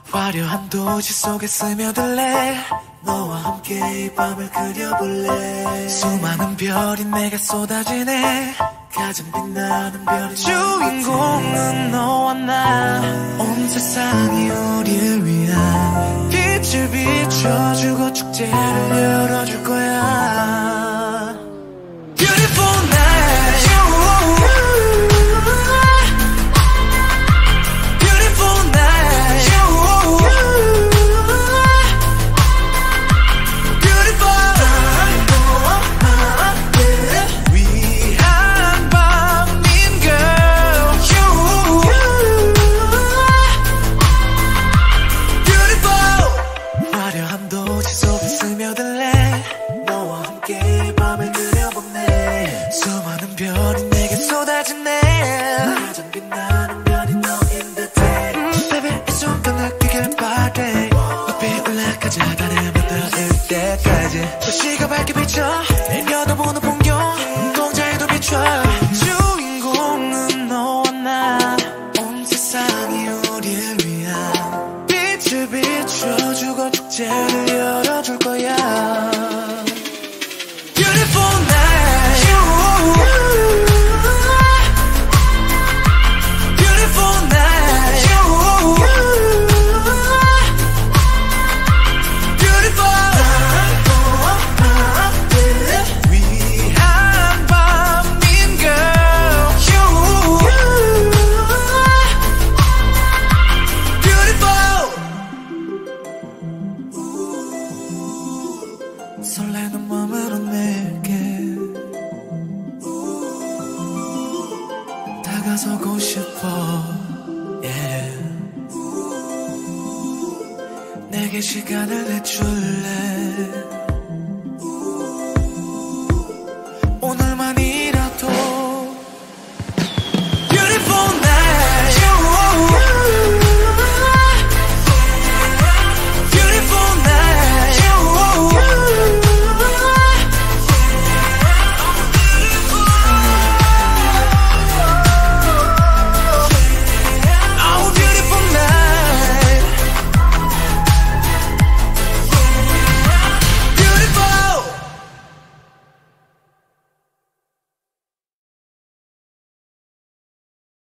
화려한 도시 속에 스며들래. 너와 함께 이 밤을 그려볼래. 수많은 별이 내게 쏟아지네. 가장 빛나는 별이 주인공은 너와 나. 온 세상이 우리를 위한 빛을 비춰주고 축제를 열어줄 거야. Beautiful night. Beautiful night. 위한 밤인 girl. Beautiful. 화려한 도시 속에 스며들래. 너와 함께 밤을 그려보네. 수많은 별이 내게 쏟아지네. 가장 빛나는 별이 너인 듯해. Baby 이 순간 느끼길 바래. 높이 올라가자 달에 닿을 때까지. 도시가 밝게 비쳐 내려다보는 풍경 눈동자에도 비춰. 주인공은 너와 나. 온 세상이 우리를 위한 빛을 비춰주고 축제를 열어줄 거야. Beautiful night. Beautiful night. Beautiful. 위한 밤인 girl. Beautiful. 설레는 마음으로 내게 다가서고 싶어. Yeah. 내게 시간을 내줄래.